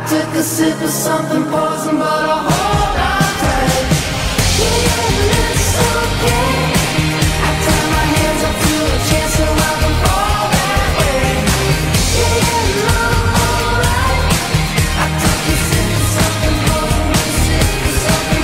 took a sip of something poison, but I hold on tight. Yeah, it's okay. I turn my hands up to the chance so I can fall that way. Yeah, I'm alright. I took a sip of something poison, a sip of something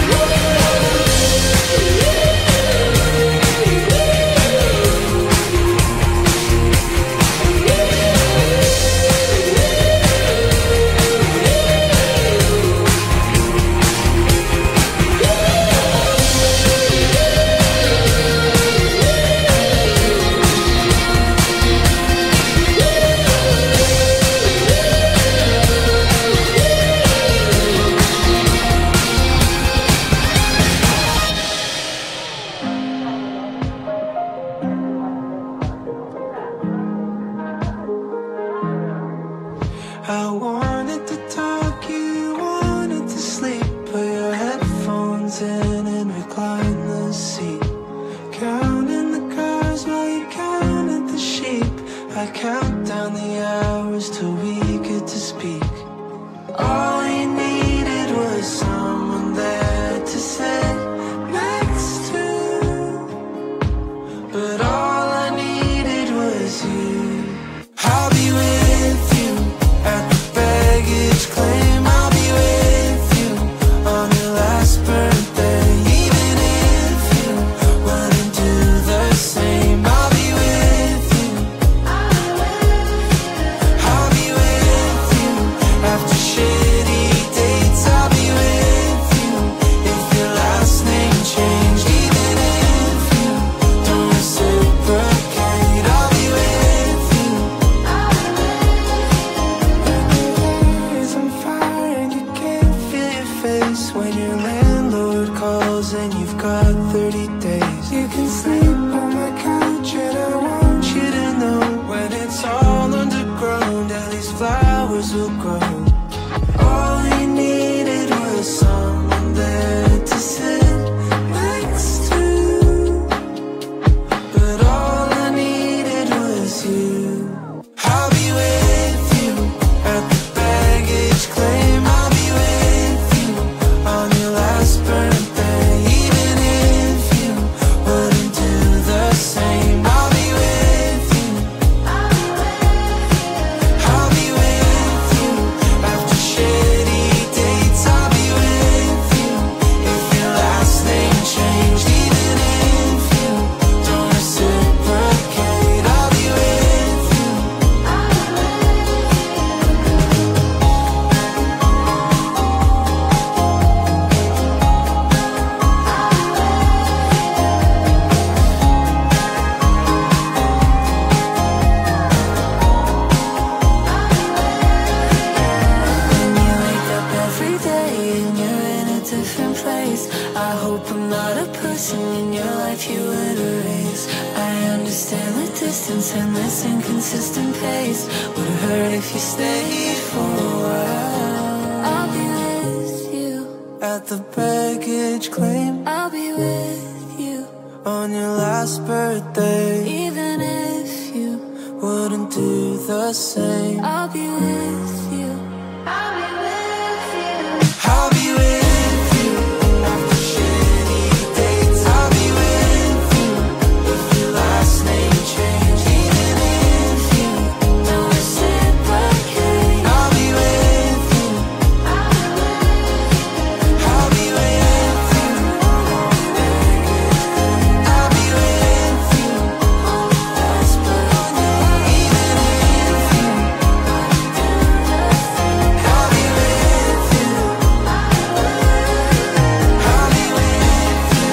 I wanted to talk, you wanted to sleep. Put your headphones in and recline the seat. Counting the cars while you counted the sheep. I count down the hours till we get to speak. All you needed was someone there to sit next to. But all I needed was you. I'll be with you at the baggage claim. I'll be with you on your last birthday. Even if you wouldn't do the same, I'll be with you. I'll be with you after shitty dates. I'll be with you if your last name changed. Even if you don't reciprocate, I'll be with you. Days on fire and you can't feel your face when your landlord calls and you've got 30 days. You can sleep on my couch and I want you to know when it's all underground, at least flowers will grow. All you needed was someone there to sit next to. But all I needed was you. I'll be with you at the baggage claim. I'll be with you on your last birthday. Even if you wouldn't do the same, I'll be with you. I'll be with you after shitty dates. I'll be with you if your last name changed. Even if you don't reciprocate, I'll be with you. When you wake up every day and you're in a different place, I hope I'm not a person in your life you would erase. I understand the distance and this inconsistent pace would hurt if you stayed for a while. I'll be with you at the baggage claim. I'll be with you on your last birthday. Even if you wouldn't do the same, I'll be with you. I'll be with you. I'll be with you after shitty dates. I'll be with you if your last name changed. Even if you don't reciprocate, I'll be with you. I'll be with you. I'll be with you on your last birthday. Even if you I'll be with you. I'll be with you.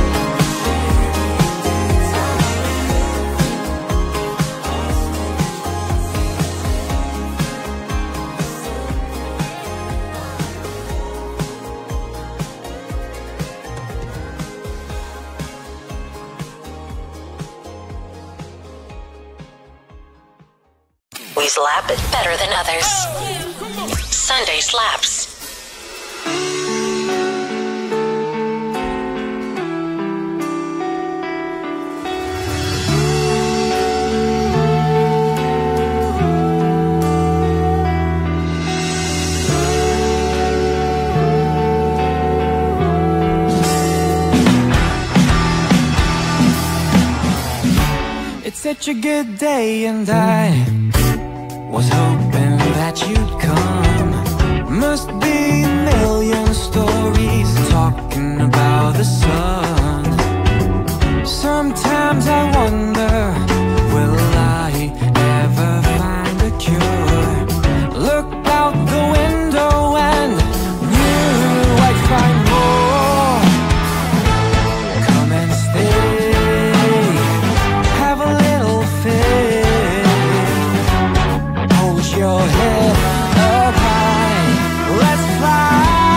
We slap it better than others. Sunday slaps. such a good day, and I was hoping that you'd come. Must be a million stories talking about the sun. Sometimes I wonder, will I ever find a cure? Look out the window and knew I'd find more. Come and stay, have a little faith, hold your head up high, let's fly.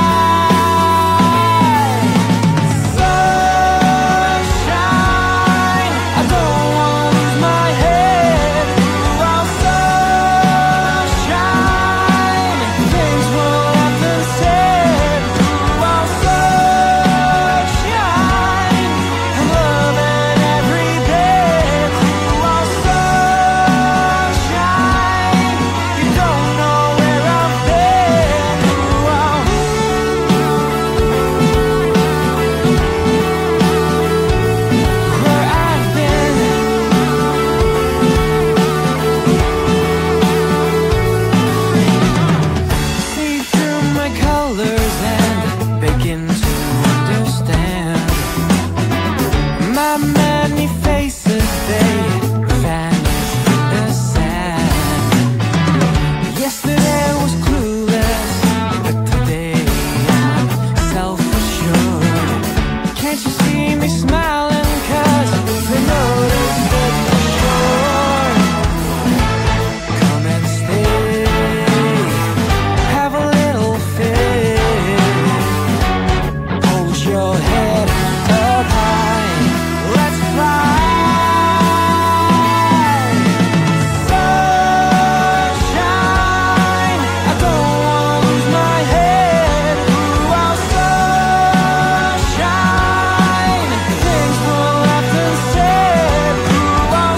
Sunshine, I don't wanna lose my head. While sunshine, things will have been said. While sunshine, I'm loving every bit. While sunshine, you don't know where I've been. While where I've been. See through my colors and begin to understand. My many faces, they vanish in the sand. Yesterday was clueless, but today I'm self-assured. Can't you see me smiling? 'Cause they notice that I'm sure. Come and stay, have a little faith, hold your head up high, let's fly. Sunshine, I don't wanna lose my head. While sunshine, things will have been said. While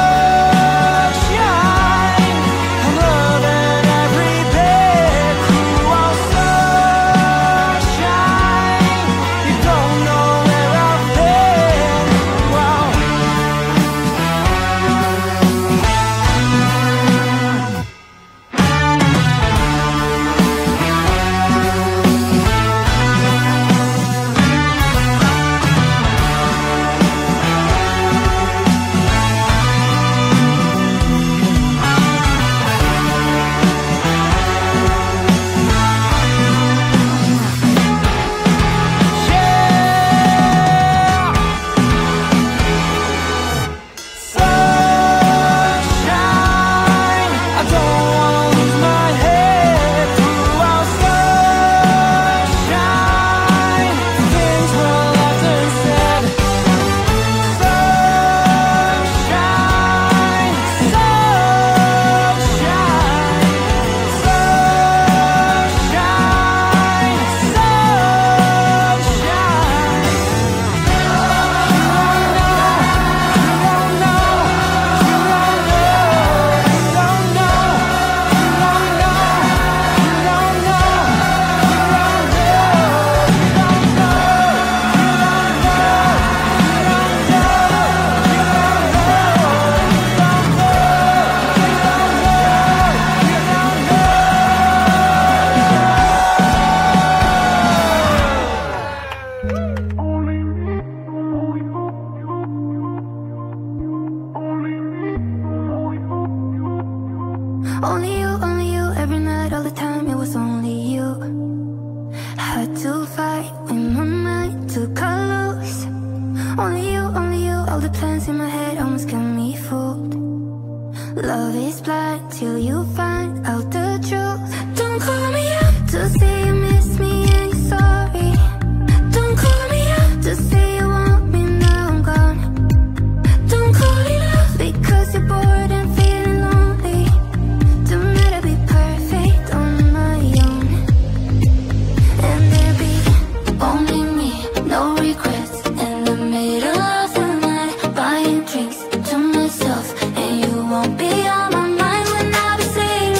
sunshine, I'm loving every bit. While sunshine, you don't know where I've been. While sunshine, I don't wanna lose my head. While sunshine, things will have been said. Sunshine, only you, every night, all the time, it was only you. Had to fight with my mind to cut loose. Only you, all the plans in my head almost got me fooled. Love is blind till you find out the truth. Don't call me up to say you miss me and you're sorry. Don't call me up to say you want me, now I'm gone. Don't call it love because you're bored and feeling lonely. Don't matter, be perfect on my own. And there be only me, no regrets. In the middle of the night, buying drinks to myself, and you won't be on my mind when I be saying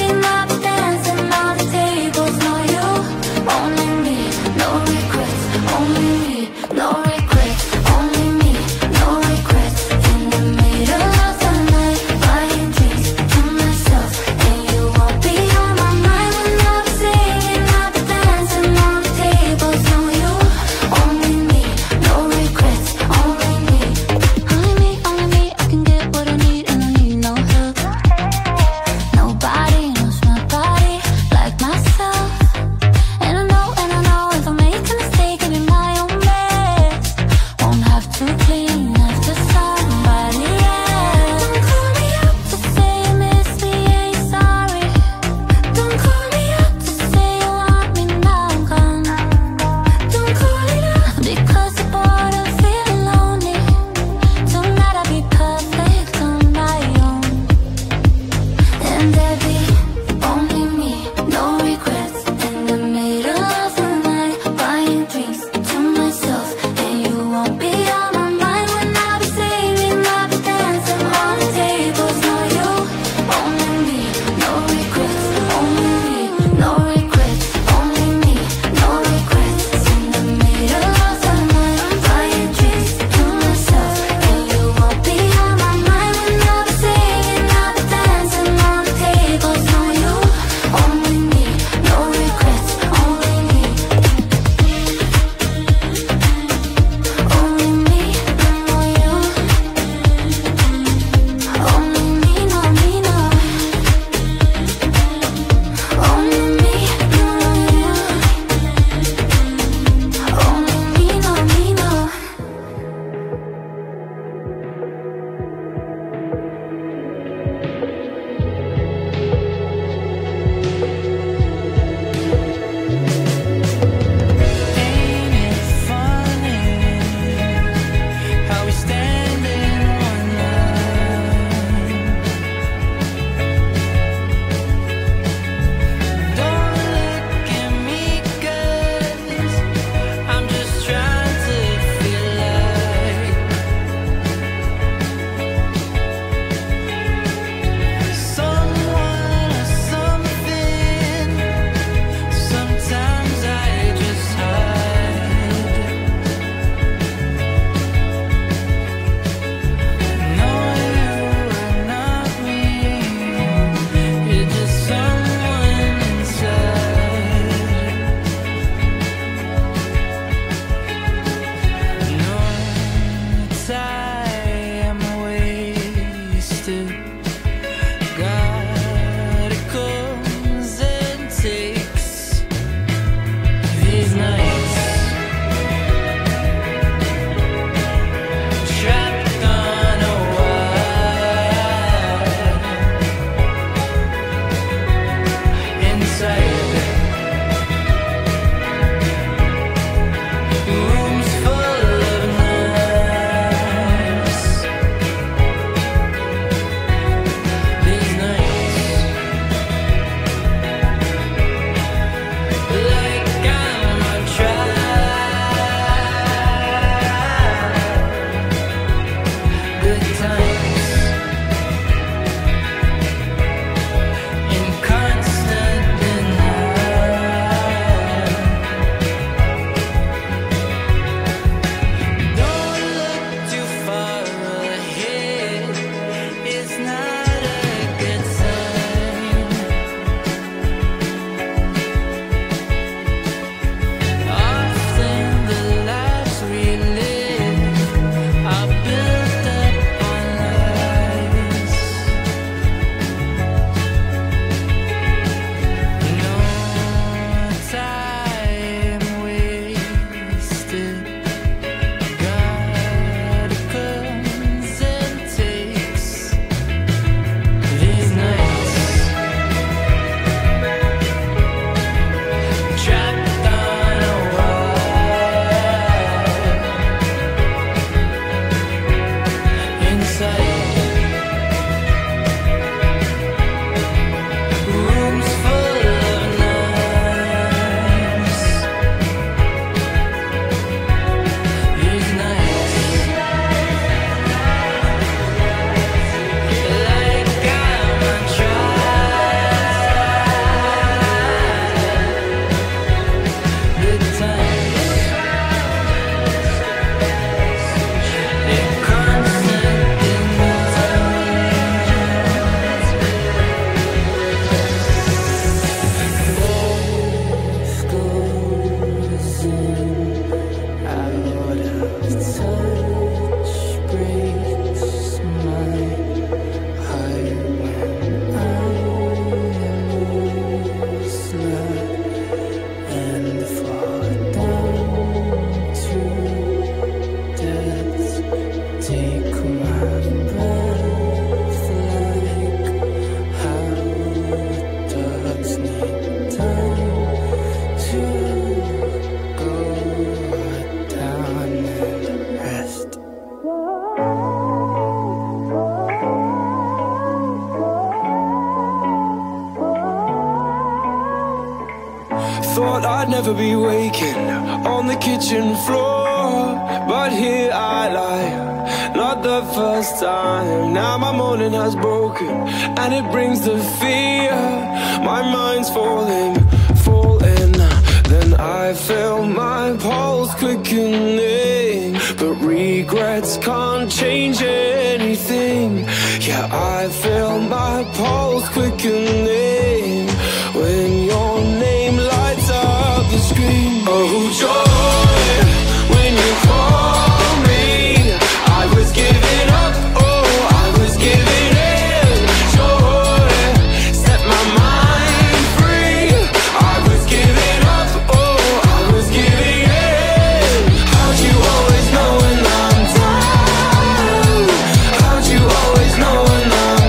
Thought I'd never be waking on the kitchen floor, but here I lie, not the first time. Now my morning has broken, and it brings the fear. My mind's falling. Then I feel my pulse quickening, but regrets can't change anything. Yeah, I feel my pulse quickening when your name lights up the screen. Oh, joy, when you call me, I was giving up, oh, I was giving in. Joy, set my mind free, I was giving up, oh, I was giving in. How'd you always know when I'm down? How'd you always know when I'm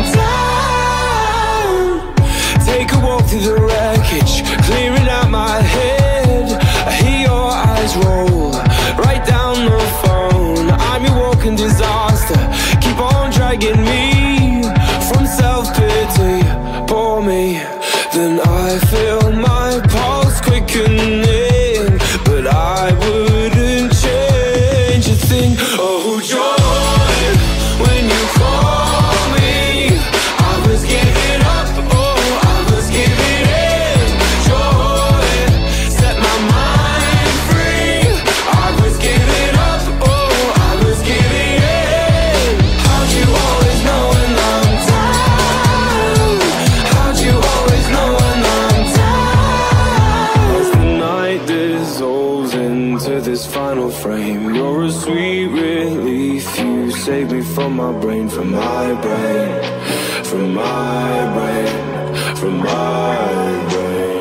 down? Take a walk through the wreckage, clearing out my head. I hear your eyes roll right down the phone. I'm your walking disaster, keep on dragging me from self-pity. Pour me, then I feel my pulse quickening, but I wouldn't change a thing. Oh, joy, when you call me, I was giving up, oh, I was giving in. Joy, set my mind free, I was giving up, oh, I was giving in. How'd you always know when I'm down? How'd you always know when I'm down? As the night dissolves into this final frame, you're a sweet relief. You save me from my brain, from my brain, from my brain, from my brain.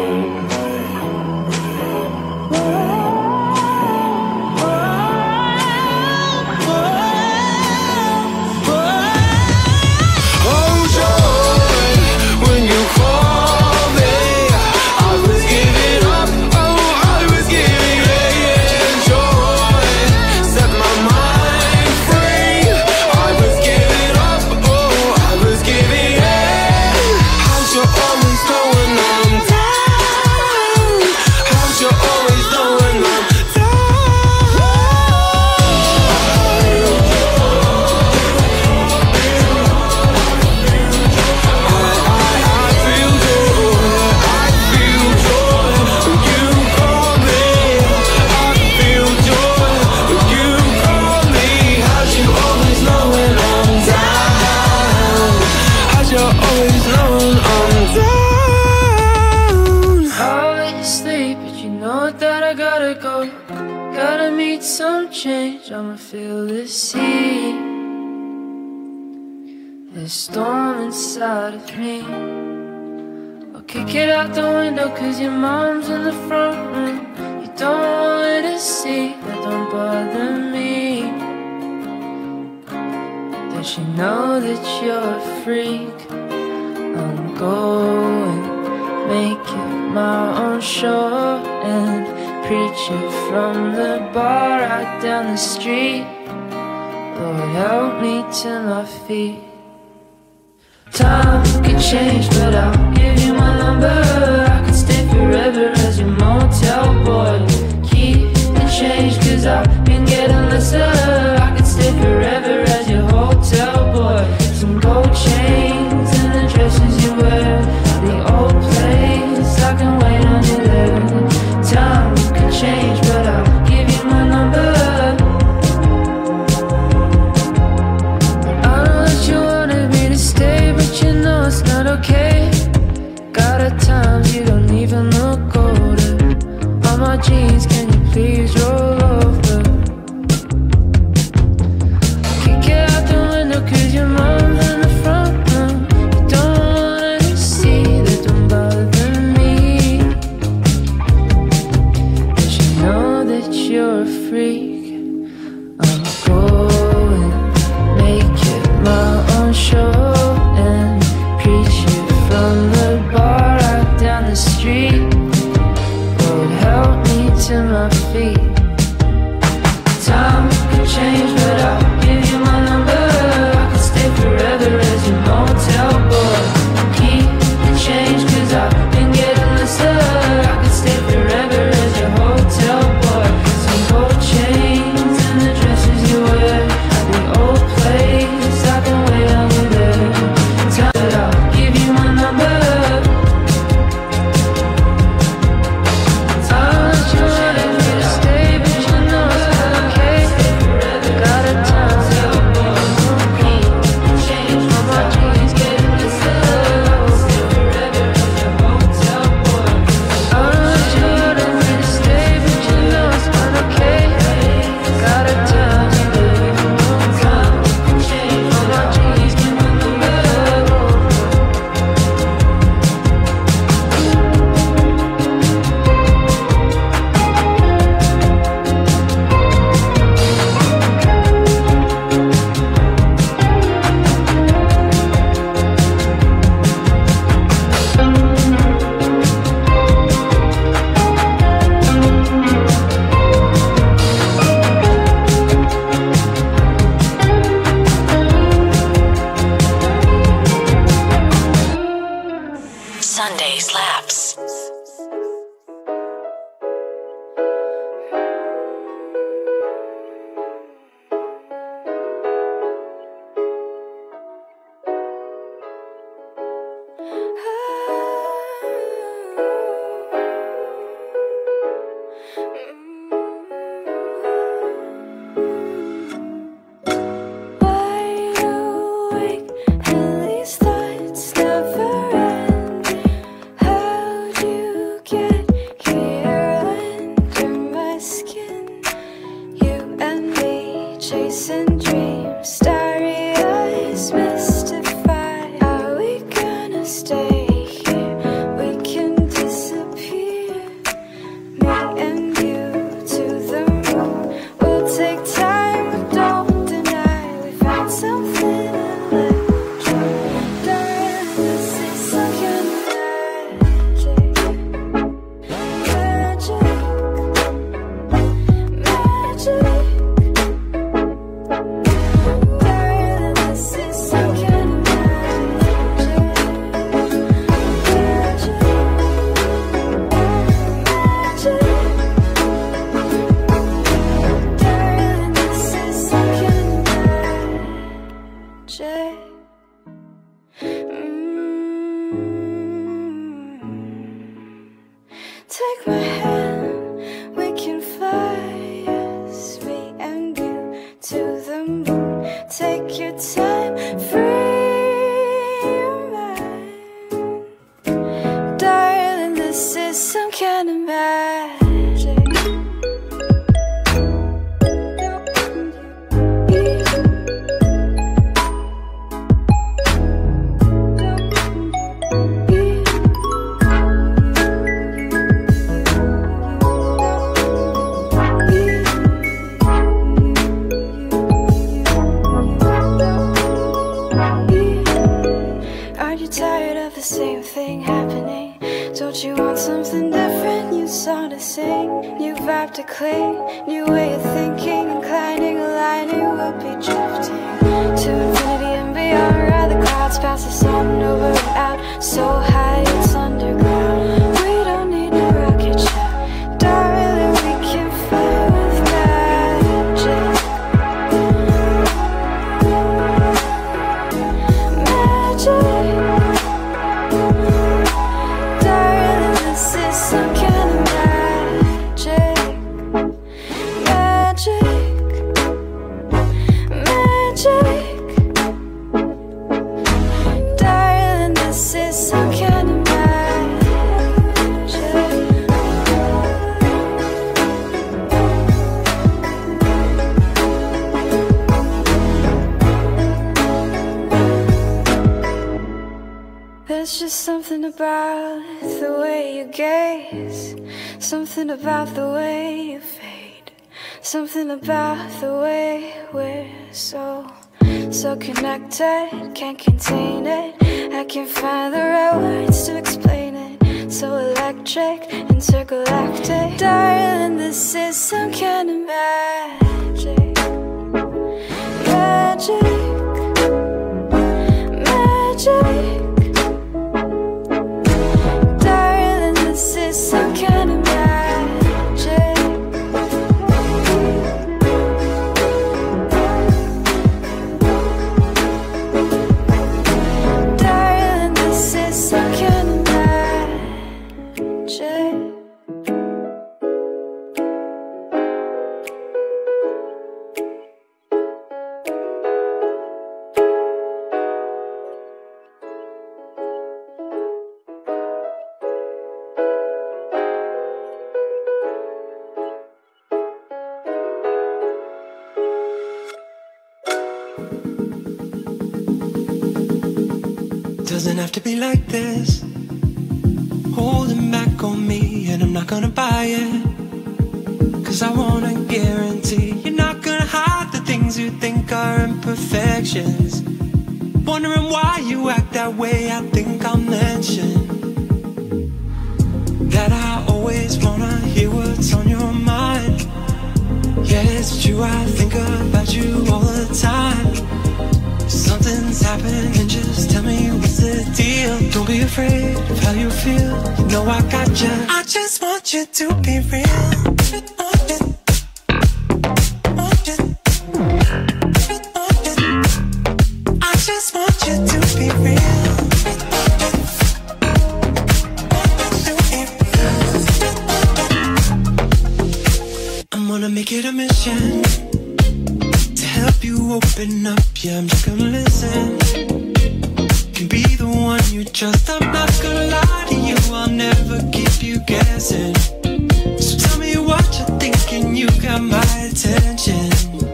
Oh, joy, when you call me, I was giving up, oh, I was giving in. Joy, set my mind free, I was giving up, oh, I was giving in. How'd you always know when I'm down? How'd you always know when I'm down? I feel joy, I feel joy when you call me. I feel joy when you call me. How'd you always know when I'm down? How'd you always know when I'm down? Always sleep, but you know that I gotta go. Gotta meet some change, I'ma feel the sea. There's storm inside of me. I'll kick it out the window, cause your mom's in the front room. You don't want her to see, that don't bother me. Does she know that you're a freak? I'm going, make it my own show and preach it from the bar right down the street. Lord, help me to my feet. Time could change, but I'll give you my number. I could stay forever as your motel boy. Keep the change, cause I've been getting lesser. I could stay forever as your hotel boy. Some gold chains and the dresses you wear, the old place, I can wait on you there. Time could change, but I'll give you my number. I know that you wanted me to stay, but you know it's not okay. Got at times you don't even look older. On my jeans, can you please roll over? Kick it out the window, cause your mom's in the front room. You don't want her to see, that don't bother me. Does she know that you're a freak? I'm going, make it my own show and preach it from the bar right down the street. Lord, help me to my feet. Time could change, but I'll give you my number. I could stay forever as your motel boy. Keep the change, cause I've been getting lesser. I could stay forever Take my hand, we can fly, yes, me and you, to the moon. Take your time, free your mind. Darling, this is some kind of magic. Same thing happening. Don't you want something different? New song to sing, new vibe to cling, new way of thinking, inclining, aligning. We'll be drifting to infinity and beyond. Ride the clouds past the sun, over and out, so high it's underground. We don't need a rocket ship, darling. We can fly with magic. Magic. Some kind of magic, magic, magic. Darling, this is some kind of magic. There's just something about the way you gaze, something about the way you fade, something about the way we're so connected, can't contain it. I can't find the right words to explain it. So electric, intergalactic. Darling, this is some kind of magic. Magic, magic. This is some kind of magic. Darling, this is some kind of magic. Doesn't have to be like this, holding back on me, and I'm not gonna buy it. Cause I wanna guarantee you're not gonna hide the things you think are imperfections. Wondering why you act that way, I think I'll mention that I always wanna hear what's on your mind. Yeah, it's true, I think about you all the time. Something's happening, just tell me what's the deal. Don't be afraid of how you feel, you know I got you. I just want you to be real. I just want you to be real. I'm gonna make it a mission to help you open up, yeah, I'm just gonna listen. Can be the one you trust, I'm not gonna lie to you, I'll never keep you guessing. So tell me what you're thinking, you got my attention.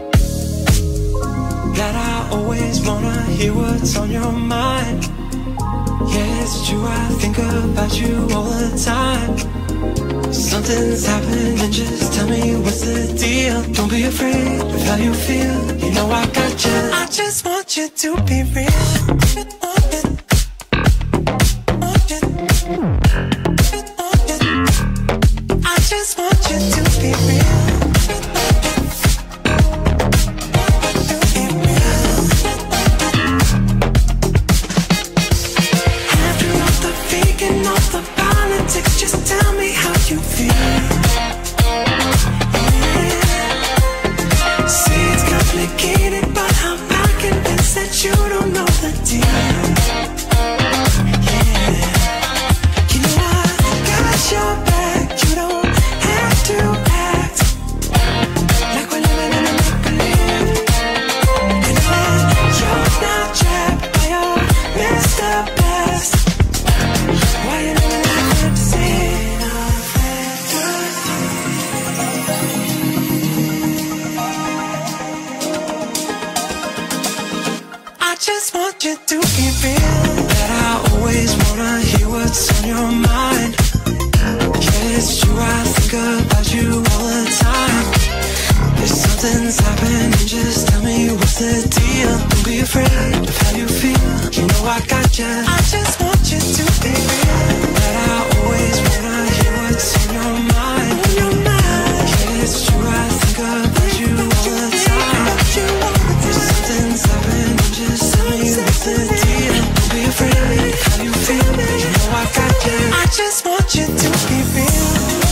That I always wanna hear what's on your mind. Yeah, it's true, I think about you all the time. Something's happening, just tell me what's the deal. Don't be afraid of how you feel, you know I got you. I just want you to be real. I just want you to be real. After all the faking, all the politics, just tell me how you feel. See, it's complicated, but I'm not convinced that you don't know the deal. I got ya. I just want you to be real. But I always wanna hear what's on your mind. On your mind. Yeah, it's true, I think about you all the time. If something's happening, just tell me what's the deal. Don't be afraid, how you feel. You know I got ya. I just want you to be real.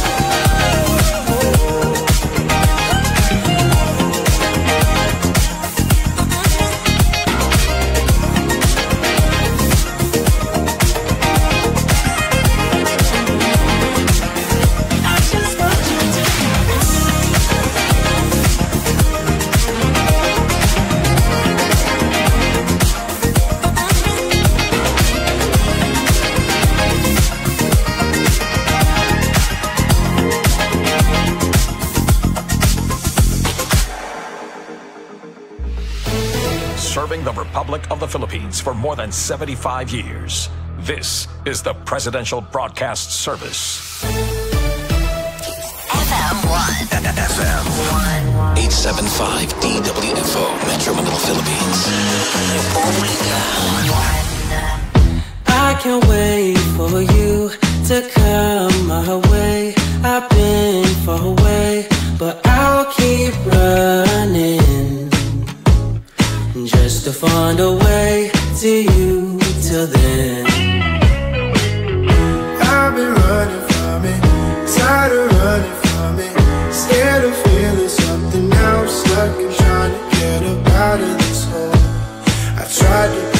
Serving the Republic of the Philippines for more than 75 years. This is the Presidential Broadcast Service. FM1. FM1. 87.5 DWFO, Metro Manila, Philippines. I can't wait for you to come my way. I've been far away, but I'll keep running just to find a way to you till then. I've been running from it, tired of running from it, scared of feeling something now, stuck and trying to get up out of this hole. I tried to